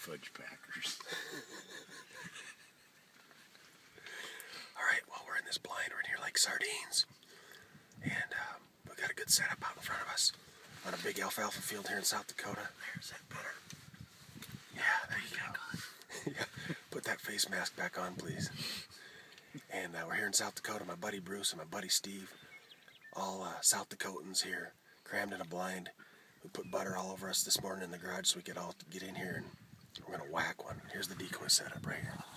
fudge packers. Alright, well, we're in this blind. We're in here like sardines. And we've got a good setup out in front of us on a big alfalfa field here in South Dakota. There's that better. Yeah, there you go. Yeah, put that face mask back on, please. And we're here in South Dakota. My buddy Bruce and my buddy Steve, all South Dakotans here, crammed in a blind. We put butter all over us this morning in the garage so we could all get in here, and we're going to whack one. Here's the decoy setup right here.